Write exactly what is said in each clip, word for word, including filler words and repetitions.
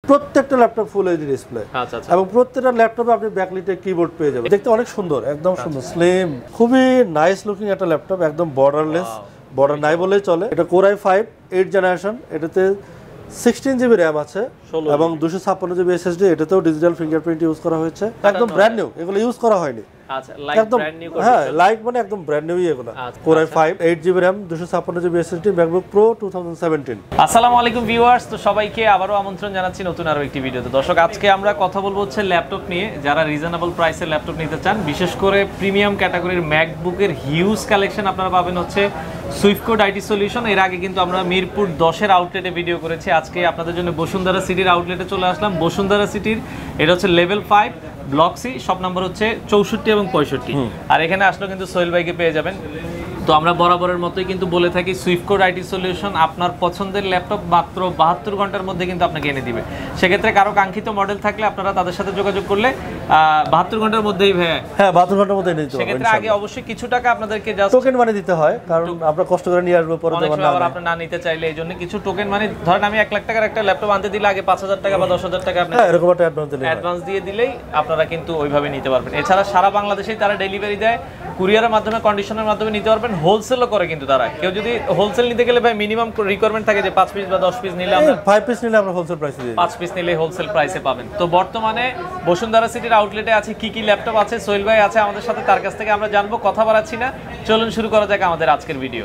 প্রত্যেকটা laptop full HD display আচ্ছা আচ্ছা এবং প্রত্যেকটা ল্যাপটপে আপনি ব্যাকলিটে কিবোর্ড পেয়ে যাবেন দেখতে অনেক সুন্দর একদম সুন্দর স্লিম খুবই নাইস লুকিং একটা ল্যাপটপ একদম বর্ডারলেস বর্ডার নাই বলেই চলে এটা core i five eight generation এটাতে সিক্সটিন জিবি র্যাম আছে এবং দুশো ছাপ্পান্ন জিবি এসএসডি এটাতেও ডিজিটাল ফিঙ্গারপ্রিন্ট ইউজ করা হয়েছে একদম ব্র্যান্ড নিউ এগুলো ইউজ করা হয়নি আচ্ছা লাইক ব্র্যান্ড নিউ হ্যাঁ লাইক মানে একদম ব্র্যান্ড নিউই এগুলো core i five eight GB RAM দুশো ছাপ্পান্ন GB SSD MacBook Pro two thousand seventeen. আসসালামু আলাইকুম ভিউয়ার্স, তো সবাইকে আবারো আমন্ত্রণ জানাচ্ছি নতুন আরো একটি ভিডিওতে। দর্শক আজকে আমরা কথা বলবো হচ্ছে ল্যাপটপ নিয়ে। যারা রিজনেবল প্রাইসের ল্যাপটপ নিতে চান, বিশেষ করে প্রিমিয়াম ক্যাটাগরির ম্যাকবুকের হিউজ কালেকশন আপনারা পাবেন হচ্ছে সুইফটকোড আইটি সলিউশন। এর আগে কিন্তু আমরা মিরপুর দশের আউটলেটে ভিডিও করেছি, আজকে আপনাদের জন্য বসুন্ধরা সিটির আউটলেটে চলে আসলাম। বসুন্ধরা সিটির এটা হচ্ছে লেভেল ফাইভ ব্লক সি, সব নাম্বার হচ্ছে চৌষট্টি এবং পঁয়ষট্টি। আর এখানে আসলে কিন্তু সোহেল ভাইকে পেয়ে যাবেন। তো আমরা বরাবরের মতোই কিন্তু বলে থাকি সুইফটকোড আইটি সলিউশন আপনার পছন্দের ল্যাপটপ মাত্র বাহাত্তর ঘন্টার মধ্যে কিন্তু আপনাকে এনে দিবে। সেক্ষেত্রে কারো কাঙ্ক্ষিত মডেল থাকলে আপনারা তাদের সাথে যোগাযোগ করলে বাহাত্তর ঘন্টার মধ্যেই হ্যাঁ হ্যাঁ বাহাত্তর ঘন্টার মধ্যে এনে দিতে হবে। সেক্ষেত্রে আগে অবশ্যই কিছু টাকা আপনাদেরকে জাস্ট টোকেন মানি দিতে হয়, কারণ আমরা কষ্ট করে নিয়ে আসবো পরে অনেক সময় আবার আপনি না নিতে চাইলে এই জন্য কিছু টোকেন মানি, ধরেন আমি এক লাখ টাকার একটা ল্যাপটপ আনতে দিলে আগে পাঁচ হাজার টাকা বা দশ হাজার টাকা আপনি এরকম একটা অ্যাডভান্স দিলে অ্যাডভান্স দিয়ে দিলেই আপনারা কিন্তু ওইভাবে নিতে পারবেন। এছাড়া সারা বাংলাদেশেই তারা ডেলিভারি দেয়, কুরিয়ারের মাধ্যমে কন্ডিশনের মাধ্যমে নিতে পারবেন। হোলসেলও করে কিন্তু তারা। কেউ যদি হোলসেল নিতে গেলে ভাই মিনিমাম রিকোয়ারমেন্ট থাকে যে পাঁচ পিস বা দশ পিস নিলে আমরা ফাইভ পিস নিলে আমরা হোলসেল প্রাইসে দিই, পাঁচ পিস নিলে হোলসেল প্রাইসে পাবেন। তো বর্তমানে বসুন্ধরা সিটির আউটলেটে আছে কি কি ল্যাপটপ আছে, সোহেল ভাই আছে আমাদের সাথে, তার কাছ থেকে আমরা জানবো। কথা বাড়াচ্ছি না, চলুন শুরু করা যাক আমাদের আজকের ভিডিও।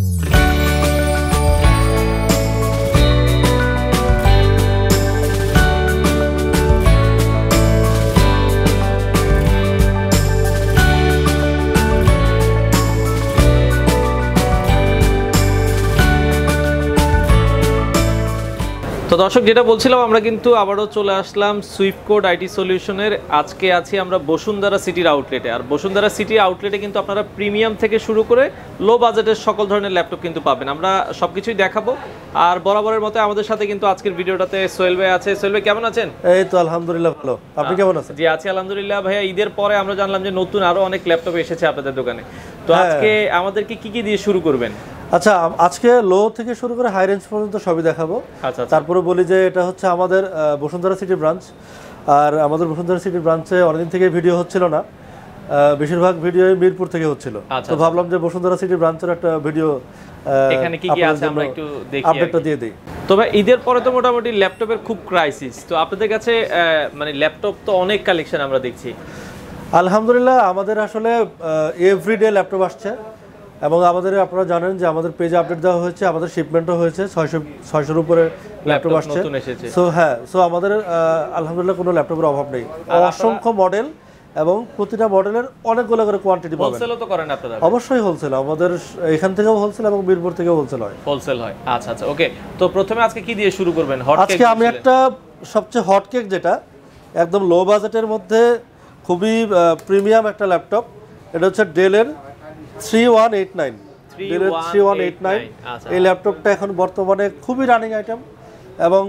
তো দর্শক যেটা বলছিলাম, আমরা কিন্তু আবারও চলে আসলাম সুইফটকোড আইটি সলিউশনের। আজকে আছি আমরা বসুন্ধরা সিটির আউটলেটে। আর বসুন্ধরা সিটির আউটলেটে কিন্তু আপনারা প্রিমিয়াম থেকে শুরু করে লো বাজেটের সকল ধরনের ল্যাপটপ কিন্তু পাবেন। আমরা সবকিছুই দেখাবো। আর বরাবরের মতো আমাদের সাথে কিন্তু আজকের ভিডিওটাতে সোহেল ভাই আছে। সোহেল ভাই কেমন আছেন? এই তো আলহামদুলিল্লাহ ভালো, আপনি কেমন আছেন? জি আছি আলহামদুলিল্লাহ। ভাইয়া ঈদের পরে আমরা জানলাম যে নতুন আরো অনেক ল্যাপটপ এসেছে আপনাদের দোকানে। তো আজকে আমাদেরকে কি কি দিয়ে শুরু করবেন? আচ্ছা, আজকে লো থেকে শুরু করে হাই রেঞ্জ পর্যন্ত সবই দেখাবো। আচ্ছা, তারপরে বলি যে এটা হচ্ছে আমাদের বসুন্ধরা সিটি ব্রাঞ্চ। আর আমাদের বসুন্ধরা সিটি ব্রাঞ্চে অনেকদিন থেকে ভিডিও হচ্ছিল না, বেশিরভাগ ভিডিও মিরপুর থেকে হচ্ছিল। তো ভাবলাম যে বসুন্ধরা সিটি ব্রাঞ্চের একটা ভিডিও এখানে কি কি আছে আমরা একটু দেখি, আপডেটটা দিয়ে দেই। তবে ঈদের পরে তো মোটামুটি ল্যাপটপের খুব ক্রাইসিস। তো আপনাদের কাছে মানে ল্যাপটপ তো অনেক কালেকশন আমরা দেখছি। আলহামদুলিল্লাহ, আমাদের আসলে এভরিডে ল্যাপটপ আসছে এবং আমাদের আপনারা জানেন যে আমাদের পেজে আপডেট দেওয়া হয়েছে, আমাদের শিপমেন্টও হয়েছে, ছয়শো ছয়শোর উপরে ল্যাপটপ আসছে। সো হ্যাঁ, সো আমাদের আলহামদুলিল্লাহ কোনো ল্যাপটপের অভাব নেই, অসংখ্য মডেল এবং প্রতিটা মডেলের অনেকগুলো করে কোয়ান্টিটি পাবেন। হোলসেলও তো করেন আপনারা? অবশ্যই হোলসেল, আমাদের এখান থেকেও হোলসেল এবং মিরপুর থেকেও হোলসেল হয়। হোলসেল হয়, আচ্ছা আচ্ছা ওকে। তো প্রথমে আজকে কি দিয়ে শুরু করবেন? Hot cake. আজকে আমি একটা সবচেয়ে হট কেক, যেটা একদম লো বাজেটের মধ্যে খুবই প্রিমিয়াম একটা ল্যাপটপ, এটা হচ্ছে ডেলের থ্রি ওয়ান এইট নাইন। ডেলের থ্রি ওয়ান এইট নাইন এই ল্যাপটপটা এখন বর্তমানে খুবই রানিং আইটেম এবং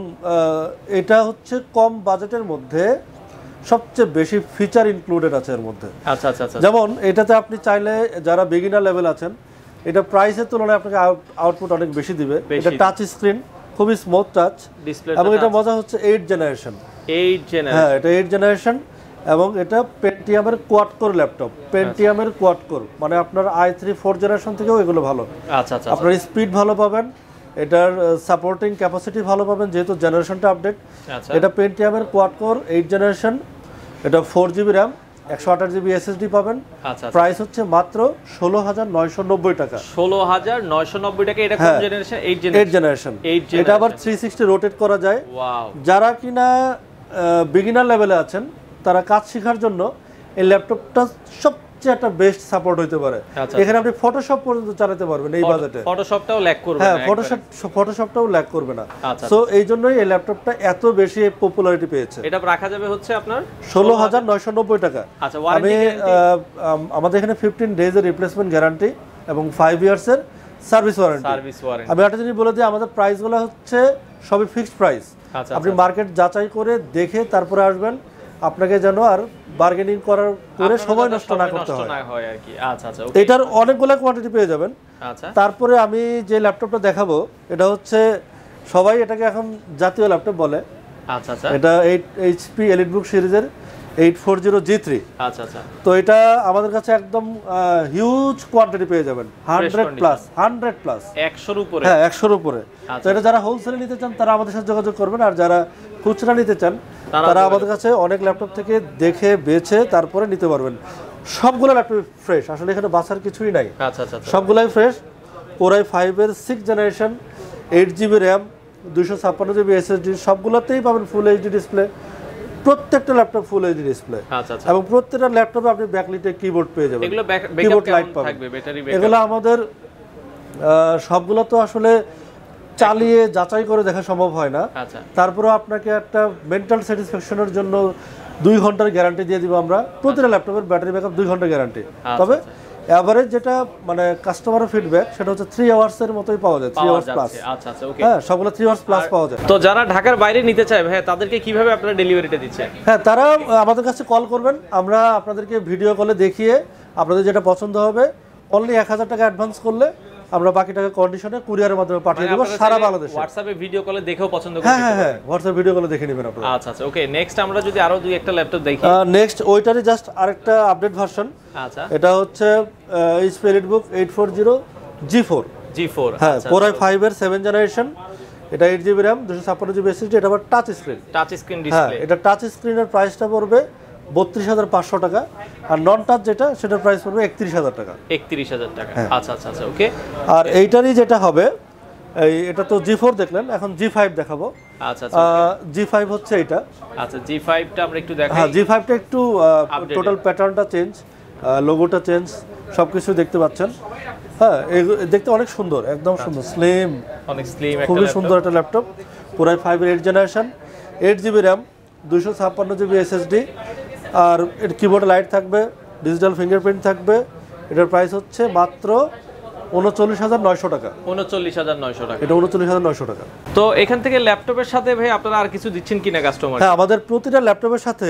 এটা হচ্ছে কম বাজেটের মধ্যে সবচেয়ে বেশি ফিচার ইনক্লুডেড আছে এর মধ্যে। আচ্ছা আচ্ছা, যেমন এটাতে আপনি চাইলে যারা বিগিনার লেভেল আছেন, এটা প্রাইসের তুলনায় আপনাকে আউটপুট অনেক বেশি দিবে। এটা টাচ স্ক্রিন, খুবই স্মুথ টাচ এবং এটা মজা হচ্ছে এইট জেনারেশন। এইট জেনারেশন হ্যাঁ, এটা এইট জেনারেশন এবং এটা পেন্টিয়ামের কোয়াড কোর ল্যাপটপ। পেন্টিয়ামের কোয়াড কোর মানে আপনার আই থ্রি ফোর জেনারেশন থেকেও এগুলো ভালো। আচ্ছা আচ্ছা, আপনার স্পিড ভালো পাবেন, এটার সাপোর্টিং ক্যাপাসিটি ভালো পাবেন যেহেতু জেনারেশনটা আপডেট। এটা পেন্টিয়ামের কোয়াড কোর এইট জেনারেশন, এটা ফোর জিবি র্যাম, একশো আঠাশ জিবি এসএসডি পাবেন। প্রাইস হচ্ছে মাত্র ষোলো হাজার নয়শো নব্বই টাকা। ষোলো হাজার নয়শো নব্বই টাকা। এটা কোন জেনারেশন? Eight generation. এটা আবার থ্রি সিক্সটি রোটেট করা যায়। ওয়াও। যারা কিনা বিগিনার লেভেলে আছেন তারা কাজ শেখার জন্য এই ল্যাপটপটা সবচেয়ে একটা বেস্ট সাপোর্ট হতে পারে। এখানে আপনি ফটোশপ পর্যন্ত চালাতে পারবেন এই বাজেটে। ফটোশপটাও ল্যাগ করবে না? হ্যাঁ, ফটোশপ ফটোশপটাও ল্যাগ করবে না। সো এই জন্যই এই ল্যাপটপটা এত বেশি পপুলারিটি পেয়েছে। এটা রাখা যাবে হচ্ছে আপনার ষোলো হাজার নয়শো নব্বই টাকা। আচ্ছা, আমি আমাদের এখানে ফিফটিন ডেজ এর রিপ্লেসমেন্ট গ্যারান্টি এবং ফাইভ ইয়ার্স এর সার্ভিস ওয়ারেন্টি। Service warranty. আমি একটা জিনিস বলে দিই, আমাদের প্রাইসগুলো হচ্ছে সবই ফিক্সড প্রাইস। আপনি মার্কেট যাচাই করে দেখে তারপরে আসবেন, আপনাকে যেন আর বার্গেনিং করার করে সময় নষ্ট না করতে হয় আর কি। আচ্ছা আচ্ছা, এটার অনেকগুলো কোয়ান্টিটি পেয়ে যাবেন। আচ্ছা, তারপরে আমি যে ল্যাপটপটা দেখাবো এটা হচ্ছে, সবাই এটাকে এখন জাতীয় ল্যাপটপ বলে, আচ্ছা আচ্ছা এটা এইট এইচপি এলিটবুক সিরিজের এইট ফোরটি জি থ্রি। আচ্ছা আচ্ছা তো এটা আমাদের কাছে একদম হিউজ কোয়ান্টিটি পেয়ে যাবেন, হান্ড্রেড প্লাস হান্ড্রেড প্লাস একশোর উপরে। হ্যাঁ একশোর উপরে। তো এটা যারা হোলসেলে নিতে চান তারা আমাদের সাথে যোগাযোগ করবেন, আর যারা খুচরা নিতে চান তারা আমাদের কাছে অনেক ল্যাপটপ থেকে দেখে বেছে তারপরে নিতে পারবেন। সবগুলো ল্যাপটপ ফ্রেশ, আসলে এখানে বাছার কিছুই নাই। আচ্ছা আচ্ছা সবগুলাই ফ্রেশ। কোরাই ফাইভের six generation, eight GB RAM, দুইশো ছাপ্পান্ন জিবি এসএসডি, সবগুলোতেই পাবেন ফুল এইচডি ডিসপ্লে। প্রত্যেকটা ল্যাপটপ ফুল এইচডি ডিসপ্লে, এবং প্রত্যেকটা ল্যাপটপে আপনি ব্যাকলিটে কিবোর্ড পেয়ে যাবেন, কিবোর্ড লাইট পাবেন। এগুলো আমাদের সবগুলো তো আসলে চালিয়ে যাচাই করে দেখা সম্ভব হয় না, তারপরেও আপনাকে একটা মেন্টাল স্যাটিসফ্যাকশনের জন্য দুই ঘন্টার গ্যারান্টি দিয়ে দিব আমরা। প্রতিটা ল্যাপটপের ব্যাটারি ব্যাকআপ দুই ঘন্টার গ্যারান্টি। তবে এভারেজ যেটা মানে কাস্টমারের ফিডব্যাক সেটা হচ্ছে থ্রি আওয়ার্স এর মতোই পাওয়া যায়, থ্রি আওয়ার্স প্লাস। আচ্ছা আচ্ছা ওকে, হ্যাঁ সবগুলো থ্রি আওয়ার্স প্লাস পাওয়া যায়। তো যারা ঢাকার বাইরে নিতে চায় ভাই তাদেরকে কিভাবে আপনারা ডেলিভারিটা দিচ্ছেন? হ্যাঁ তারা আমাদের কাছে কল করবেন, আমরা আপনাদেরকে ভিডিও কলে দেখিয়ে আপনাদের যেটা পছন্দ হবে অনলি এক হাজার টাকা অ্যাডভান্স করলে আমরা বাকি টাকা কন্ডিশনে কুরিয়ারের মাধ্যমে পাঠিয়ে দেব সারা বাংলাদেশে। হোয়াটসঅ্যাপে ভিডিও কলে দেখেও পছন্দ করতে হ্যাঁ হ্যাঁ হ্যাঁ হোয়াটসঅ্যাপ ভিডিও কলে দেখে নেবেন আপনারা। আচ্ছা আচ্ছা ওকে, নেক্সট আমরা যদি আরো দুই একটা ল্যাপটপ দেখি। নেক্সট ওইটারই জাস্ট আরেকটা আপডেট ভার্সন। আচ্ছা এটা হচ্ছে HP EliteBook eight forty G four. G four হ্যাঁ কোরাই ফাইভ এর সেভেন জেনারেশন, এটা এইট জিবি র্যাম, দুইশো ছাপ্পান্ন জিবি এসএসডি, এটা আবার touch screen. Touch screen display. এটা টাচ স্ক্রিনের প্রাইসটা পড়বে বত্রিশ হাজার পাঁচশো টাকা, আর নন টাচ যেটা সেটার প্রাইস পড়বে একত্রিশ হাজার টাকা। একত্রিশ হাজার টাকা। আচ্ছা আচ্ছা আচ্ছা ওকে। আর এইটারই যেটা হবে, এই এটা তো জি ফোর দেখলেন, এখন জি ফাইভ দেখাবো। আচ্ছা আচ্ছা জি ফাইভ হচ্ছে এটা। আচ্ছা জি ফাইভ টা আমরা একটু দেখাই। হ্যাঁ জি ফাইভ টা একটু টোটাল প্যাটার্নটা চেঞ্জ, লোগোটা চেঞ্জ, সবকিছু দেখতে পাচ্ছেন। হ্যাঁ দেখতে অনেক সুন্দর, একদম সুন্দর, স্লিম, অনেক স্লিম, খুবই সুন্দর একটা ল্যাপটপ। কোরাই ফাইভ এর eight generation, eight GB RAM, দুইশো ছাপ্পান্ন জিবি এসএসডি, আর এর কিবোর্ডে লাইট থাকবে, ডিজিটাল ফিঙ্গারপ্রিন্ট থাকবে। এটার প্রাইস হচ্ছে মাত্র উনচল্লিশ হাজার নয়শো টাকা। উনচল্লিশ হাজার নয়শো টাকা। এটা উনচল্লিশ হাজার নয়শো টাকা। তো এখান থেকে ল্যাপটপের সাথে ভাই আপনারা আর কিছু দিচ্ছেন কিনা কাস্টমার? হ্যাঁ আমাদের প্রতিটা ল্যাপটপের সাথে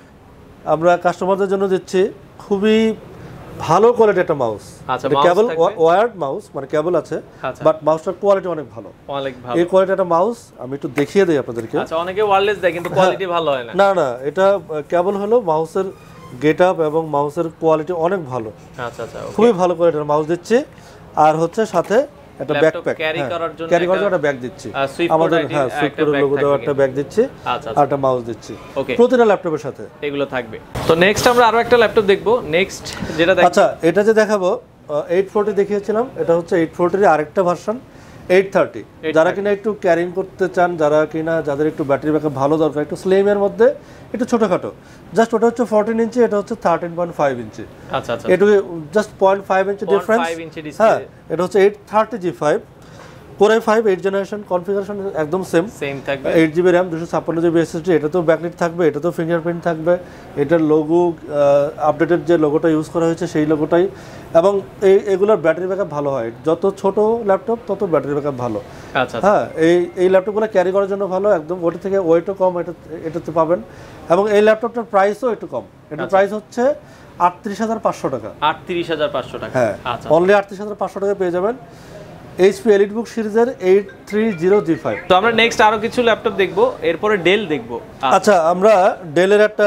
আমরা কাস্টমারদের জন্য দিচ্ছি খুবই ভালো কোয়ালিটি একটা মাউস। আচ্ছা কেবল ওয়্যার্ড মাউস, মানে কেবল আছে, বাট মাউসটার কোয়ালিটি অনেক ভালো, অনেক ভালো। এই কোয়ালিটি একটা মাউস আমি একটু দেখিয়ে দেই আপনাদেরকে। আচ্ছা অনেকে ওয়্যারলেস দেয় কিন্তু কোয়ালিটি ভালো হয় না। না না এটা কেবল হলো মাউসের গেটআপ এবং মাউসের কোয়ালিটি অনেক ভালো। আচ্ছা আচ্ছা খুবই ভালো কোয়ালিটির মাউস দিচ্ছি, আর হচ্ছে সাথে একটা ব্যাকপ্যাক ক্যারি করার জন্য ক্যারি করার জন্য একটা ব্যাগ দিচ্ছি আমাদের। হ্যাঁ সুইফটকোড লোগো দেওয়া একটা ব্যাগ দিচ্ছি, আর একটা মাউস দিচ্ছি প্রতিটা ল্যাপটপের সাথে, এগুলো থাকবে। তো নেক্সট আমরা আরো একটা ল্যাপটপ দেখবো। নেক্সট যেটা দেখব, আচ্ছা এটা যে দেখাবো এইট ফোরটি দেখিয়েছিলাম, এটা হচ্ছে এইট ফোরটির আরেকটা ভার্সন এইট থার্টি। যারা কিনা একটু ক্যারিং করতে চান, যারা কিনা যাদের একটু ব্যাটারি ব্যাকআপ ভালো দরকার, একটু স্লিমের মধ্যে একটু ছোটখাটো, জাস্ট ওটা হচ্ছে ফোরটিন ইঞ্চি, এটা হচ্ছে থার্টিন পয়েন্ট ফাইভ ইঞ্চি। আচ্ছা আচ্ছা এটুকু just point five inch difference. হ্যাঁ এটা হচ্ছে eight thirty G five, core i five eight generation, configuration একদম সেম সেম থাকবে, এইট জিবি র্যাম, দুশো ছাপ্পান্ন জিবি এসএসডি। এটা তো ব্যাকলিট থাকবে, এটা তো ফিঙ্গারপ্রিন্ট থাকবে, এটার লোগো আপডেটেড যে লোগোটা ইউজ করা হয়েছে সেই লোগোটাই, এবং এই এগুলোর ব্যাটারি ব্যাকআপ ভালো হয়। যত ছোট ল্যাপটপ তত ব্যাটারি ব্যাকআপ ভালো। আচ্ছা হ্যাঁ এই এই ল্যাপটপগুলো ক্যারি করার জন্য ভালো, একদম ওটা থেকে ওয়েটও কম এটা এটাতে পাবেন, এবং এই ল্যাপটপটার প্রাইসও একটু কম। এটার প্রাইস হচ্ছে আটত্রিশ হাজার পাঁচশো টাকা। আটত্রিশ হাজার পাঁচশো টাকা। হ্যাঁ অনলি আটত্রিশ হাজার পাঁচশো টাকা পেয়ে যাবেন এইচপি এলিটবুক সিরিজের এইট থার্টি জি ফাইভ। তো আমরা নেক্সট আরো কিছু ল্যাপটপ দেখবো, এরপরে ডেল দেখবো। আচ্ছা আমরা ডেলের একটা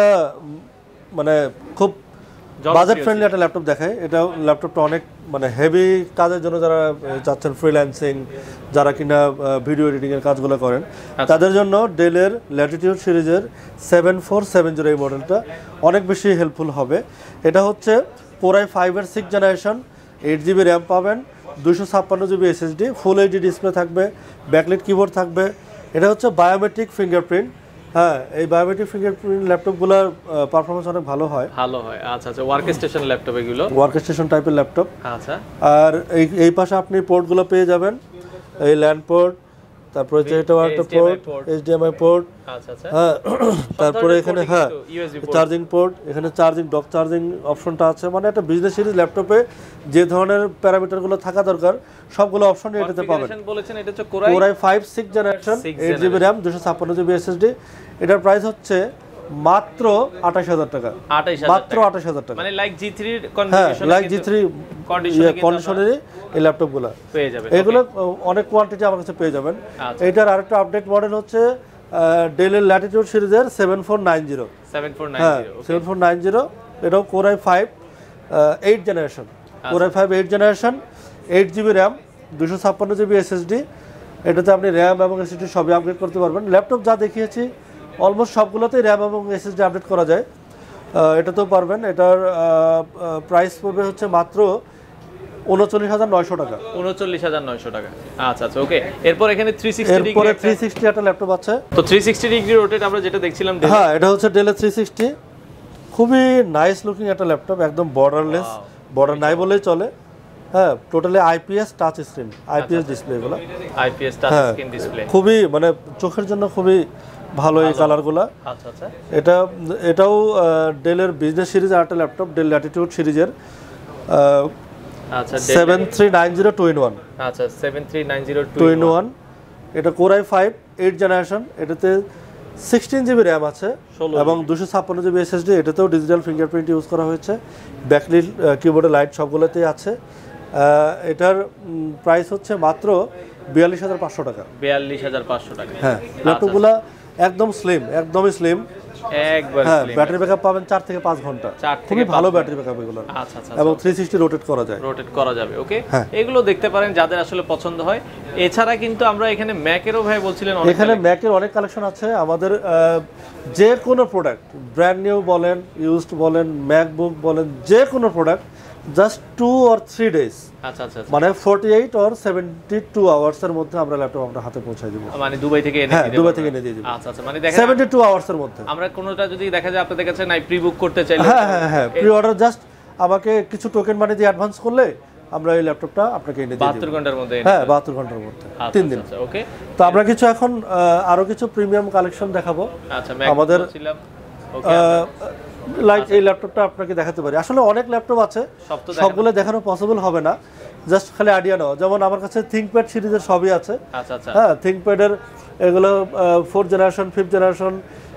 মানে খুব বাজেট ফ্রেন্ডলি একটা ল্যাপটপ দেখাই। এটা ল্যাপটপটা অনেক মানে হেভি কাজের জন্য, যারা চাচ্ছেন ফ্রিল্যান্সিং, যারা কিনা ভিডিও এডিটিং এর কাজগুলো করেন, তাদের জন্য ডেলের ল্যাটিটিউড সিরিজের সেভেন ফোর সেভেন জিরো এই মডেলটা অনেক বেশি হেল্পফুল হবে। এটা হচ্ছে কোরাই ফাইভ এর six generation, eight GB RAM পাবেন, দুইশো ছাপ্পান্ন GB SSD, full HD display থাকবে, ব্যাকলিট কিবোর্ড থাকবে। এটা হচ্ছে বায়োমেট্রিক ফিঙ্গারপ্রিন্ট। হ্যাঁ এই বায়োমেট্রিক ফিঙ্গারপ্রিন্ট ল্যাপটপগুলোর পারফরমেন্স অনেক ভালো হয়, ভালো হয়। আচ্ছা আচ্ছা ওয়ার্ক স্টেশন ল্যাপটপ, এগুলো ওয়ার্ক স্টেশন টাইপের ল্যাপটপ। আচ্ছা আর এই এই পাশে আপনি পোর্টগুলো পেয়ে যাবেন, এই ল্যান্ড পোর্ট, তারপরে হচ্ছে এটা একটা পোর্ট, এইচডিএমআই পোর্ট। আচ্ছা আচ্ছা হ্যাঁ তারপরে এখানে হ্যাঁ চার্জিং পোর্ট, এখানে চার্জিং ডক চার্জিং অপশনটা আছে। মানে একটা বিজনেস সিরিজ ল্যাপটপে যে ধরনের প্যারামিটারগুলো থাকা দরকার সবগুলো অপশন এটাতে পাবেন। বলেছেন এটা হচ্ছে core i five six generation, eight GB RAM, দুশো ছাপ্পান্ন জিবি এসএসডি। এটার প্রাইস হচ্ছে মাত্র আঠাশ হাজার টাকা, মাত্র আঠাশ হাজার টাকা। মানে লাইক জি থ্রি হ্যাঁ লাইক জি থ্রি কন্ডিশনারে এই ল্যাপটপগুলো পেয়ে যাবেন। এগুলো অনেক কোয়ান্টিটি আমার কাছে পেয়ে যাবেন। এটার আরেকটা আপডেট মডেল হচ্ছে ডেলের ল্যাটিটিউড সিরিজের সেভেন ফোর নাইন জিরো হ্যাঁ সেভেন ফোর নাইন জিরো এটাও core i five eight generation core i five eight generation eight GB RAM দুশো ছাপ্পান্ন জিবি এসএসডি এটাতে আপনি র্যাম এবং এসএসডি সবই আপগ্রেড করতে পারবেন ল্যাপটপ যা দেখিয়েছি অলমোস্ট সবগুলোতেই র্যাম এবং এসএসডি আপডেট করা যায় এটাতেও পারবেন এটার প্রাইস পড়বে হচ্ছে মাত্র উনচল্লিশ হাজার নয়শো টাকা উনচল্লিশ হাজার নয়শো টাকা আচ্ছা আচ্ছা ওকে এরপর এখানে থ্রি সিক্সটি ডিগ্রি এরপরে থ্রি সিক্সটি একটা ল্যাপটপ আছে তো থ্রি সিক্সটি ডিগ্রি রোটেট আমরা যেটা দেখছিলাম হ্যাঁ এটা হচ্ছে ডেলের থ্রি সিক্সটি খুবই নাইস লুকিং একটা ল্যাপটপ একদম বর্ডারলেস বর্ডার নাই বলেই চলে হ্যাঁ totally IPS touch screen IPS display এগুলো আইপিএস টাচ স্ক্রিন ডিসপ্লে খুবই মানে চোখের জন্য খুবই ভালো এই কালারগুলো আচ্ছা আচ্ছা এটা এটাও ডেলের বিজনেস সিরিজ একটা ল্যাপটপ ডেল ল্যাটিটিউড সিরিজের আচ্ছা seven three nine zero two in one আচ্ছা seven three nine zero two in one এটা core i five eight generation এটাতে সিক্সটিন জিবি র্যাম আছে এবং দুশো ছাপ্পান্ন জিবি এসএসডি এটাতেও ডিজিটাল ফিঙ্গারপ্রিন্ট ইউজ করা হয়েছে ব্যাকলিট কিবোর্ডের লাইট সবগুলোতেই আছে এটার প্রাইস হচ্ছে মাত্র বিয়াল্লিশ হাজার পাঁচশো টাকা বিয়াল্লিশ হাজার পাঁচশো টাকা হ্যাঁ ল্যাপটপগুলো একদম স্লিম একদমই স্লিম একবার হ্যাঁ ব্যাটারি ব্যাকআপ পাবেন চার থেকে পাঁচ ঘন্টা খুবই ভালো ব্যাটারি ব্যাকআপ এগুলো আচ্ছা আচ্ছা এবং থ্রি সিক্সটি রোটেট করা যায় রোটেট করা যাবে ওকে এগুলো দেখতে পারেন যাদের আসলে পছন্দ হয় এছাড়া কিন্তু আমরা এখানে ম্যাকেরও ভাই বলছিলেন এখানে ম্যাকের অনেক কালেকশন আছে আমাদের যে কোনো প্রোডাক্ট ব্র্যান্ড নিউ বলেন ইউজড বলেন ম্যাকবুক বলেন যে কোনো product just two or three days আচ্ছা আচ্ছা মানে forty eight or seventy two hours এর মধ্যে আমরা ল্যাপটপ আপনার হাতে পৌঁছে দিব মানে দুবাই থেকে এনে হ্যাঁ দুবাই থেকে এনে দিয়ে দিব আচ্ছা আচ্ছা মানে দেখেন সেভেন্টি টু আওয়ার্স এর মধ্যে আমরা কোনোটা যদি দেখা যায় আপনাদের কাছে নাই প্রি বুক করতে চাইলে হ্যাঁ হ্যাঁ হ্যাঁ প্রি অর্ডার জাস্ট আমাকে কিছু টোকেন মানি দিয়ে অ্যাডভান্স করলে আমরা এই ল্যাপটপটা আপনাকে এনে দিয়ে দিব বাহাত্তর ঘন্টার মধ্যে হ্যাঁ বাহাত্তর ঘন্টার মধ্যে তিন দিন আচ্ছা ওকে তো আমরা কিছু এখন আরো কিছু প্রিমিয়াম কালেকশন দেখাবো আচ্ছা আমাদের ছিলাম ওকে লাইক এই ল্যাপটপটা আপনাকে দেখাতে পারি আসলে অনেক ল্যাপটপ আছে সবগুলো দেখানো পসিবল হবে না জাস্ট খালি আইডিয়া নাও যেমন আমার কাছে থিংকপ্যাড সিরিজের সবই আছে আচ্ছা আচ্ছা হ্যাঁ থিংকপ্যাডের এগুলো ফোর্থ জেনারেশন ফিফথ জেনারেশন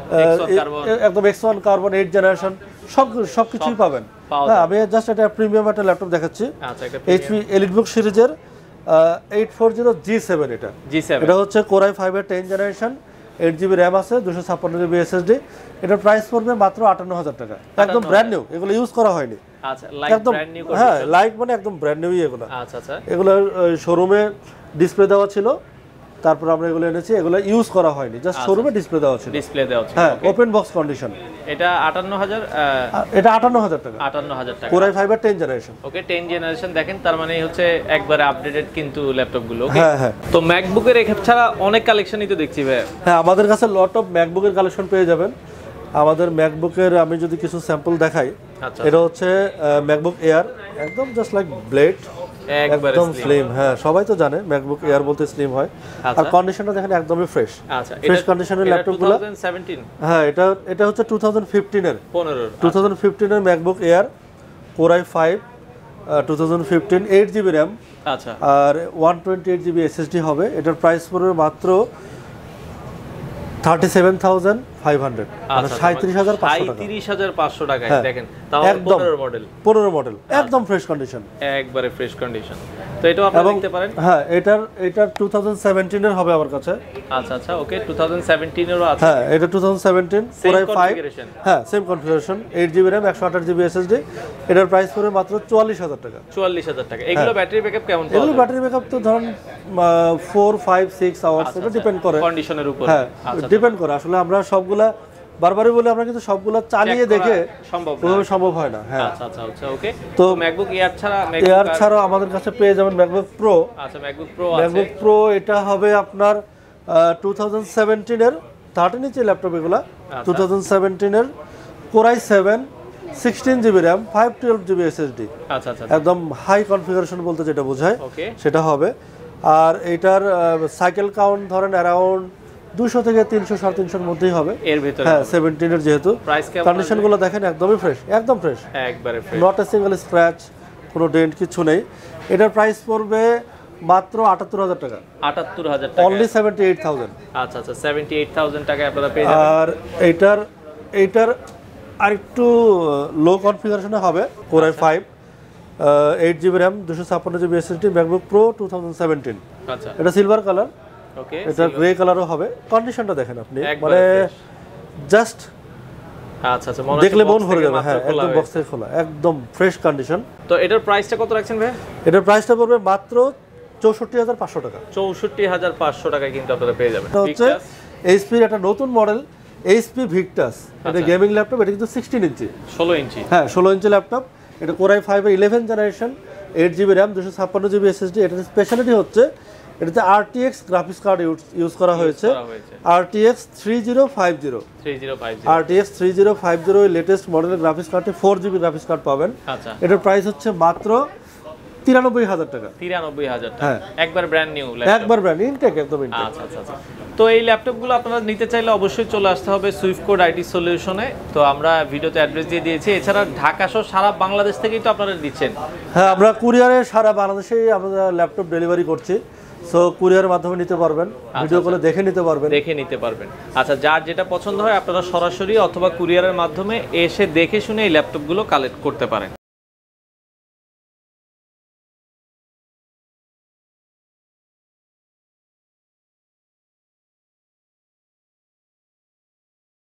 একদম X one carbon eight generation সব সব কিছুই পাবেন হ্যাঁ আমি জাস্ট একটা প্রিমিয়াম একটা ল্যাপটপ দেখাচ্ছি এইচপি এলিটবুক সিরিজের eight four zero G seven এটা জি সেভেন এটা হচ্ছে কোর আই ফাইভ এর ten generation eight GB RAM আছে দুশো ছাপ্পান্ন জিবি এসএসডি এটার প্রাইস পড়বে মাত্র আটান্ন হাজার টাকা একদম ব্র্যান্ড নিউ এগুলো ইউজ করা হয়নি আচ্ছা লাইক ব্র্যান্ড নিউ হ্যাঁ লাইক মানে একদম ব্র্যান্ড নিউই এগুলো আচ্ছা আচ্ছা এগুলো শোরুমে ডিসপ্লে দেওয়া ছিল তারপর আমরা এগুলো এনেছি এগুলো ইউজ করা হয়নি জাস্ট শোরুমে ডিসপ্লে দেওয়া ছিল ডিসপ্লে দেওয়া ছিল হ্যাঁ ওপেন বক্স কন্ডিশন এটা আটান্ন হাজার এটা আটান্ন হাজার টাকা আটান্ন হাজার টাকা কোর আই ফাইভ এর ten generation okay ten generation দেখেন তার মানে হচ্ছে একবারে আপডেটেড কিন্তু ল্যাপটপ গুলো ওকে হ্যাঁ হ্যাঁ তো ম্যাকবুকের ছাড়া অনেক কালেকশনই তো দেখছি ভাই হ্যাঁ আমাদের কাছে লট অফ ম্যাকবুকের কালেকশন পেয়ে যাবেন আমাদের ম্যাকবুকের আমি যদি কিছু স্যাম্পল দেখাই এটা হচ্ছে ম্যাকবুক এয়ার একদম জাস্ট লাইক ব্লেড একদম স্লিম হ্যাঁ সবাই তো জানে ম্যাকবুক এয়ার বলতে স্লিম হয় আর কন্ডিশনটা দেখেন একদমই ফ্রেশ আচ্ছা ফ্রেশ কন্ডিশনের ল্যাপটপগুলো হ্যাঁ এটা এটা হচ্ছে টু থাউজেন্ড ফিফটিন এর পনেরো টু থাউজেন্ড ফিফটিন এর MacBook Air core i five two thousand fifteen eight GB RAM আচ্ছা আর one twenty eight GB SSD হবে এটার প্রাইস পড়বে মাত্র thirty seven thousand five hundred মানে সাঁত্রিশ হাজার পাঁচশো টাকা সাঁত্রিশ হাজার পাঁচশো টাকায় দেখেন তাও একদম পনেরো মডেল পনেরো মডেল একদম ফ্রেশ কন্ডিশন একবারে ফ্রেশ কন্ডিশন তো এটাও আপনারা দেখতে পারেন হ্যাঁ এটার এটার টু থাউজেন্ড সেভেন্টিন এর হবে আমার কাছে আচ্ছা আচ্ছা ওকে টু থাউজেন্ড সেভেন্টিন এরও আছে হ্যাঁ এটা two thousand seventeen core i five হ্যাঁ same configuration eight GB RAM একশো আঠাশ জিবি এসএসডি এটার প্রাইস পড়বে মাত্র চুয়াল্লিশ হাজার টাকা চুয়াল্লিশ হাজার টাকা এগুলো ব্যাটারি ব্যাকআপ কেমন পাওয়া এগুলো ব্যাটারি ব্যাকআপ তো ধরুন ফোর ফাইভ সিক্স আওয়ার্স এটা ডিপেন্ড করে কন্ডিশনের উপর হ্যাঁ ডিপেন্ড করে আসলে আমরা সবগুলা বারবারই বলে আমরা কিন্তু সবগুলা চালিয়ে দেখে সম্ভব ওভাবে সম্ভব হয় না হ্যাঁ আচ্ছা আচ্ছা আচ্ছা ওকে তো ম্যাকবুক এয়ার ছাড়া এয়ার ছাড়াও আমাদের কাছে পেয়ে যাবেন ম্যাকবুক প্রো আচ্ছা ম্যাকবুক প্রো আছে ম্যাকবুক প্রো এটা হবে আপনার টু থাউজেন্ড সেভেন্টিন এর থার্টিন ইঞ্চি ল্যাপটপ এগুলা টু থাউজেন্ড সেভেন্টিন এর core i seven sixteen GB RAM five twelve GB SSD আচ্ছা আচ্ছা একদম হাই কনফিগারেশন বলতে যেটা বোঝায় ওকে সেটা হবে আর এটার সাইকেল কাউন্ট ধরেন অ্যারাউন্ড দুশো থেকে তিনশো সাড়ে তিনশোর মধ্যেই হবে এর ভিতরে হ্যাঁ সেভেন্টিন এর যেহেতু প্রাইস কন্ডিশনগুলো দেখেন একদমই ফ্রেশ একদম ফ্রেশ একবারে fresh not a single scratch কোনো ডেন্ট কিছু নেই এটার প্রাইস পড়বে মাত্র আটাত্তর হাজার টাকা আটাত্তর হাজার টাকা অনলি সেভেন্টি এইট থাউজেন্ড আচ্ছা আচ্ছা সেভেন্টি এইট থাউজেন্ড টাকায় আপনারা পেয়ে যাবেন আর এইটার এইটার আরেকটু লো কনফিগারেশনে হবে core i five eight GB RAM দুশো ছাপ্পান্ন GB SSD MacBook Pro two thousand seventeen আচ্ছা এটা সিলভার কালার ওকে, এটা গ্রে কালারও হবে। কন্ডিশনটা দেখেন আপনি, মানে জাস্ট আচ্ছা আচ্ছা, মনে দেখলে মন ভরে যাবে। হ্যাঁ, একদম বক্স থেকে খোলা, একদম ফ্রেশ কন্ডিশন। তো এটার প্রাইসটা কত রাখছেন ভাই? এটার প্রাইসটা পড়বে মাত্র চৌষট্টি হাজার পাঁচশো টাকা। চৌষট্টি হাজার পাঁচশো টাকায় কিন্তু আপনারা পেয়ে যাবেন। এটা হচ্ছে এইচপির একটা নতুন মডেল এইচপি ভিক্টাস। এটা গেমিং ল্যাপটপ, এটা কিন্তু সিক্সটিন ইঞ্চি, ষোলো ইঞ্চি। হ্যাঁ ষোলো ইঞ্চি ল্যাপটপ। এটা কোরাই ফাইভ এর eleven generation, eight GB RAM, দুশো ছাপ্পান্ন জিবি এসএসডি। এটার স্পেশালিটি হচ্ছে এটাতে আরটিএক্স গ্রাফিক্স কার্ড ইউজ করা হয়েছে, RTX three zero five zero. RTX three zero five zero latest মডেলের গ্রাফিক্স কার্ডে ফোর জিবি গ্রাফিক্স কার্ড পাবেন। আচ্ছা, এটার প্রাইস হচ্ছে মাত্র তিরানব্বই হাজার টাকা। তিরানব্বই হাজার টাকা, একবার ব্র্যান্ড নিউ, একবার ব্র্যান্ড ইনটেক, একদম ইনটেক। আচ্ছা আচ্ছা আচ্ছা। তো এই ল্যাপটপগুলো আপনারা নিতে চাইলে অবশ্যই চলে আসতে হবে সুইফটকোড আইটি সলিউশনে। তো আমরা ভিডিওতে অ্যাড্রেস দিয়ে দিয়েছি। এছাড়া ঢাকা সহ সারা বাংলাদেশ থেকেই তো আপনারা দিচ্ছেন। হ্যাঁ, আমরা কুরিয়ারে সারা বাংলাদেশেই আমরা ল্যাপটপ ডেলিভারি করছি। সো কুরিয়ারের মাধ্যমে নিতে পারবেন, ভিডিও কলে দেখে নিতে পারবেন, দেখে নিতে পারবেন। আচ্ছা, যার যেটা পছন্দ হয় আপনারা সরাসরি অথবা কুরিয়ারের মাধ্যমে এসে দেখে শুনে এই ল্যাপটপগুলো কালেক্ট করতে পারেন।